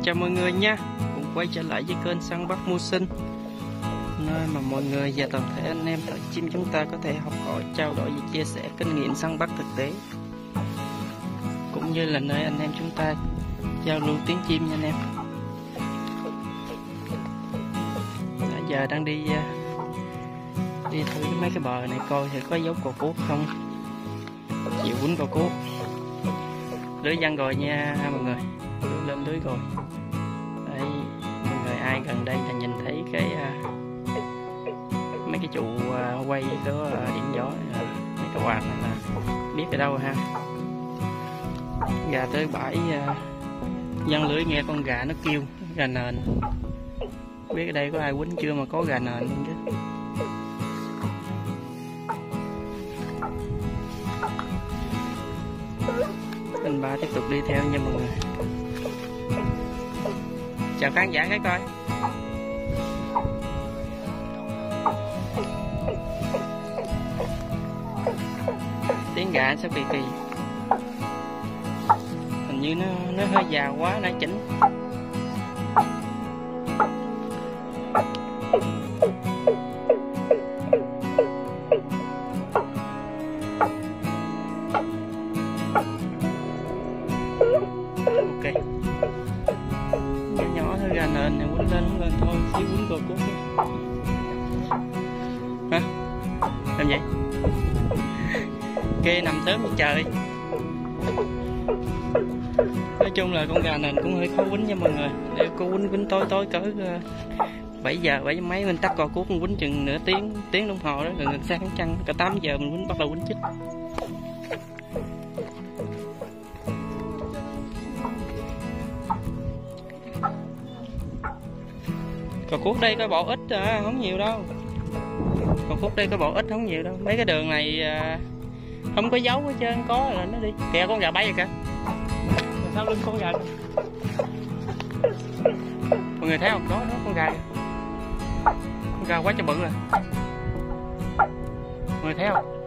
Chào mọi người nha, cùng quay trở lại với kênh Săn Bắt Mưu Sinh, nơi mà mọi người và toàn thể anh em thợ chim chúng ta có thể học hỏi, trao đổi và chia sẻ kinh nghiệm săn bắt thực tế, cũng như là nơi anh em chúng ta giao lưu tiếng chim nha anh em. Bây giờ đang đi thử mấy cái bờ này coi thì có dấu cò cuốc không, chịu quýnh cò cuốc. Lưới văng rồi nha mọi người, lên lưới rồi. Đây, mọi người ai gần đây là nhìn thấy cái mấy cái trụ quay có điện gió, mấy cái quạt này là biết ở đâu ha. Gà tới bãi văng lưới nghe con gà nó kêu, gà nền. Biết ở đây có ai quýnh chưa mà có gà nền luôn chứ. Anh Ba tiếp tục đi theo nha mọi người. Chào khán giả cái coi. Tiếng gà sao kỳ kỳ. Hình như nó hơi già quá nãy chỉnh. Ok. Nhỏ thôi, gà nền này quýnh lên thôi, xíu quýnh cò cuốc đi. Hả? Làm vậy? Kê nằm tớm như trời. Nói chung là con gà nền cũng hơi khó quýnh nha mọi người. Để cô quýnh tối cỡ 7 giờ, 7 mấy mình tắt cò cuốc, mình quýnh chừng nửa tiếng đồng hồ đó, rồi sáng trăng cả 8 giờ mình quýnh, bắt đầu quýnh chích. Cò cuốc đây có bộ ít à, không nhiều đâu. Cò cuốc đây có bộ ít không nhiều đâu. Mấy cái đường này không có dấu hết trơn, có là nó đi. Kìa con gà bay rồi kìa. Sao lưng con gà kìa. Mọi người thấy không? Đó con gà kìa. Con gà quá trời bự rồi. Mọi người thấy không?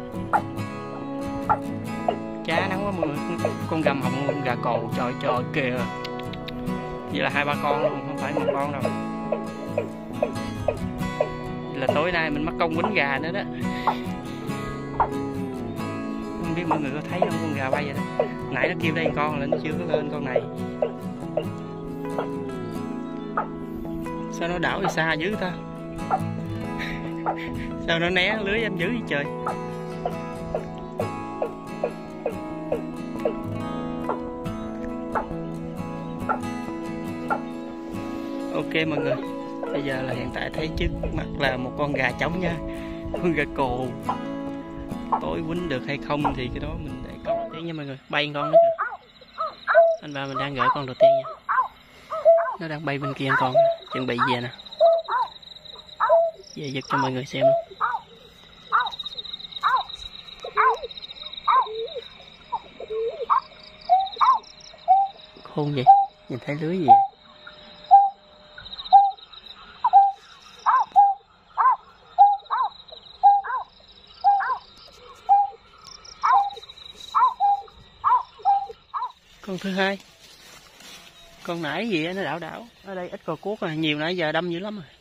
Chá nắng quá mọi người. Con gầm hồng, con gà cồ, trời kìa. Vậy là 2-3 con luôn, không phải một con đâu. Vậy là tối nay mình mất công quýnh gà nữa đó. Không biết mọi người có thấy không, con gà bay vậy đó. Nãy nó kêu đây con là nó chưa có lên con này. Sao nó đảo đi xa dữ ta? Sao nó né lưới anh dữ vậy trời? Ok mọi người, bây giờ là hiện tại thấy trước mặt là một con gà trống nha. Con gà cồ. Tối quýnh được hay không thì cái đó mình để con đầu tiên nha mọi người. Bay con nữa kìa. Anh Ba mình đang gửi con đầu tiên nha. Nó đang bay bên kia con, chuẩn bị về nè. Về giật cho mọi người xem luôn. Khôn vậy, nhìn thấy lưới gì vậy? Con thứ hai, con nãy gì nó đảo ở đây ít cò cuốc rồi, nhiều nãy giờ đâm dữ lắm rồi.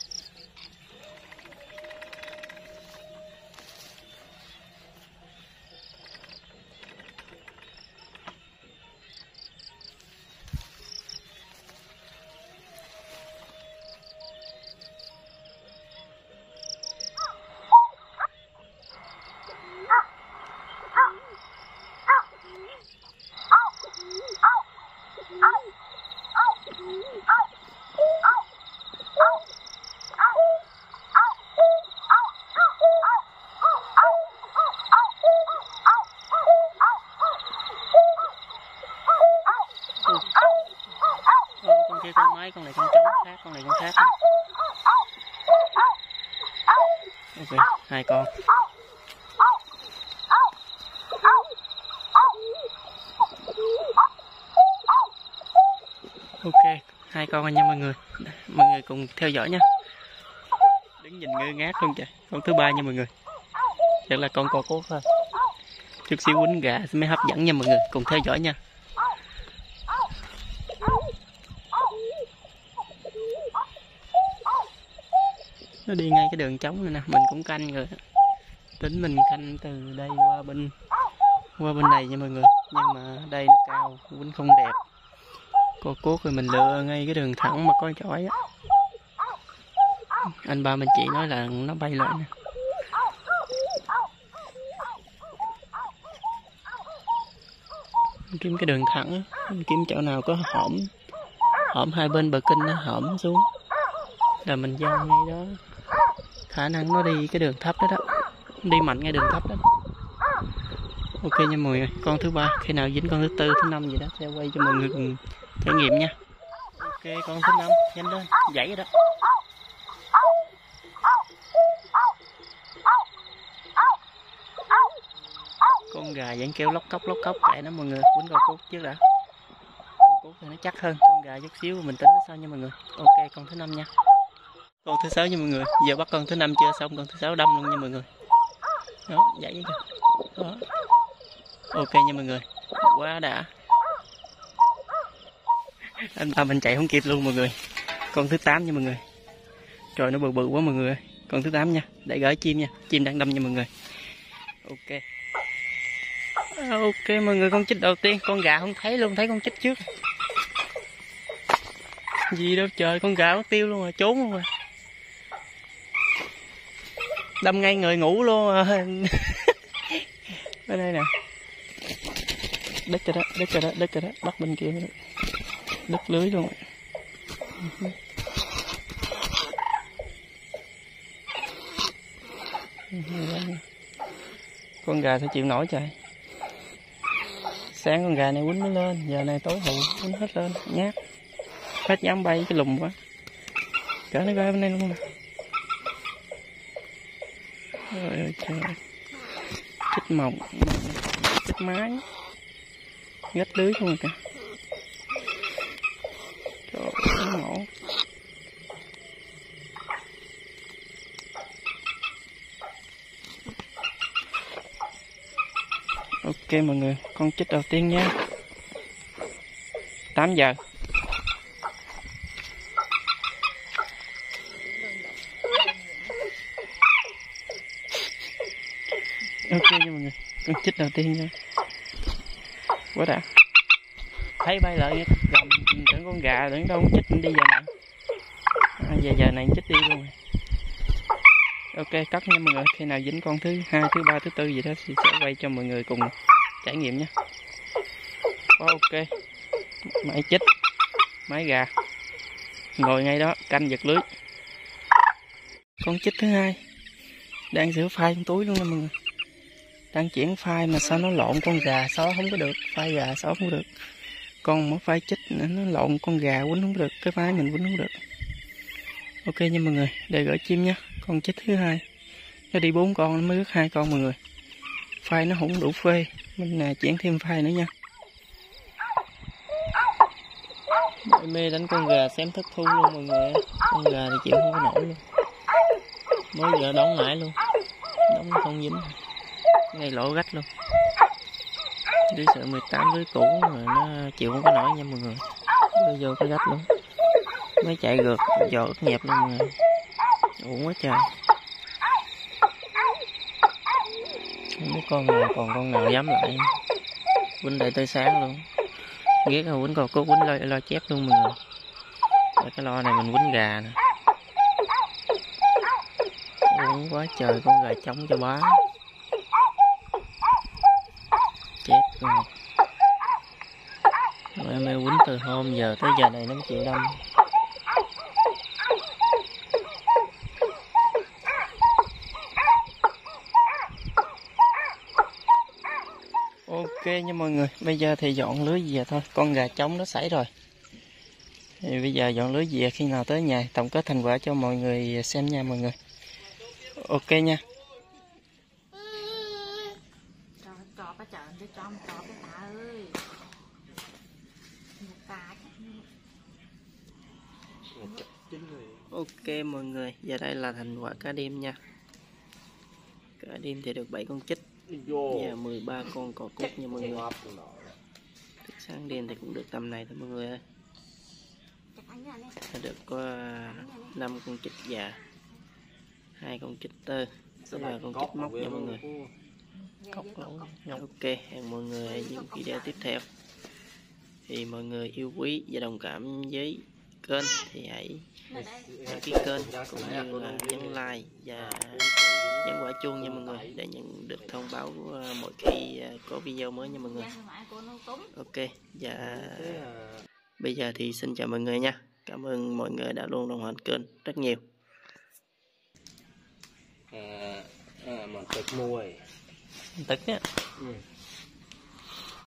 Con kia con mấy, con này con trống khác, con này con khác. Ok, 2 con. Ok, 2 con rồi nha mọi người. Mọi người cùng theo dõi nha. Đứng nhìn ngơ ngác luôn trời. Con thứ 3 nha mọi người. Chắc là con cò cuốc thôi. Chút xíu quýnh gà mới hấp dẫn nha mọi người, cùng theo dõi nha. Nó đi ngay cái đường trống này nè, mình cũng canh rồi. Tính mình canh từ đây qua bên này nha mọi người, nhưng mà đây nó cao, quýnh không đẹp. Cô cuốc rồi mình lựa ngay cái đường thẳng mà có chổi á. Anh ba mình chị nói là nó bay lại nè. Kiếm cái đường thẳng, kiếm chỗ nào có hõm hai bên bờ kinh nó hõm xuống là mình giăng ngay đó. Khả năng nó đi cái đường thấp đó, đi mạnh ngay đường thấp đó. Ok nha mọi người, con thứ ba khi nào dính con thứ tư thứ năm gì đó sẽ quay cho mọi người cùng trải nghiệm nha. Ok, con thứ năm nhanh lên dãy rồi đó. Con gà vẫn kêu lóc cốc kệ nó mọi người, quýnh con cút trước đã. Con cút thì nó chắc hơn, con gà chút xíu mình tính nó sau nha mọi người. Ok, con thứ năm nha. Con thứ sáu nha mọi người, giờ bắt con thứ năm chưa xong con thứ sáu đâm luôn nha mọi người. Đó, dãy kìa. Đó. Ok nha mọi người, quá đã. Anh ba mình chạy không kịp luôn mọi người. Con thứ 8 nha mọi người. Trời nó bự quá mọi người. Con thứ 8 nha, để gửi chim nha, chim đang đâm nha mọi người. Ok. Ok mọi người, con chích đầu tiên, con gà không thấy luôn, thấy con chích trước. Gì đâu trời, con gà nó tiêu luôn rồi, trốn luôn rồi. Đâm ngay người ngủ luôn rồi. Ở đây nè. Đứt rồi đó, bắt bên kia nữa. Đứt lưới luôn. Con gà sẽ chịu nổi trời. Sáng con gà này quýnh mới lên, giờ này tối hụ quýnh hết lên, nhát. Hết dám bay cái lùm quá. Cỡ nó coi bên đây luôn nè. Trời ơi trời. Chích mộng, chích mái. Gách lưới không rồi kìa. Trời ơi, nó nổ. Ok mọi người, con chích đầu tiên nha. 8 giờ. Ok nha mọi người, con chích đầu tiên nha. Quá đã. Thấy bay lại nghe gầm tưởng con gà tưởng đâu chích đi giờ này. Giờ này chích đi luôn rồi. Ok cắt nha mọi người, khi nào dính con thứ 2, thứ 3, thứ 4 gì đó thì sẽ quay cho mọi người cùng trải nghiệm nha. Ok. Máy chích, máy gà. Ngồi ngay đó canh giật lưới. Con chích thứ 2 đang giữ phai trong túi luôn nè mọi người. Đang chuyển phai mà sao nó lộn con gà xó không có được, phai gà xó không có được. Con mới phai chích nó lộn con gà quýnh không được, cái phái mình quýnh không được. Ok nha mọi người, để gửi chim nha. Con chích thứ 2 nó đi 4 con nó mới rước 2 con mọi người. Phai nó không đủ phê, mình chuyển thêm phai nữa nha. Mọi mê đánh con gà xem thất thu luôn mọi người. Con gà thì chịu không có nổi luôn. Mới giờ đóng mãi luôn, đóng không dính. Cái này lỗ gách luôn. Đứa sợ 18 lưới cũ mà nó chịu không có nổi nha mọi người. Đưa vô cái gách luôn. Mới chạy gượt giò ướt nhẹp luôn mọi người. Uổng quá trời. Không biết con nào còn con nào dám lại. Quýnh đợi tới sáng luôn. Ghét là quýnh còn có quýnh lo chép luôn mọi người. Ở cái lo này mình quýnh gà nè. Uổng quá trời, con gà trống cho bá. Chết rồi. Em quýnh từ hôm giờ tới giờ này nó mới chịu đâm. Ok nha mọi người, bây giờ thì dọn lưới về thôi, con gà trống nó xảy rồi. Thì bây giờ dọn lưới về, khi nào tới nhà tổng kết thành quả cho mọi người xem nha mọi người. Ok nha. Ok mọi người, giờ đây là thành quả cá đêm nha. Cá đêm thì được 7 con chích và 13 con cò cút nha mọi người. Thức sáng đêm thì cũng được tầm này thôi mọi người ơi. Được có 5 con chích già 2 con chích tơ và con chích móc nha mọi người. Ok, hẹn mọi người ở những video tiếp theo. Thì mọi người yêu quý và đồng cảm với kênh thì hãy đăng ký kênh cũng như là nhấn like và nhấn quả chuông nha mọi người, để nhận được thông báo mỗi khi có video mới nha mọi người. Ok, và bây giờ thì xin chào mọi người nha. Cảm ơn mọi người đã luôn đồng hành kênh rất nhiều. Mình tịch mùi Tức á.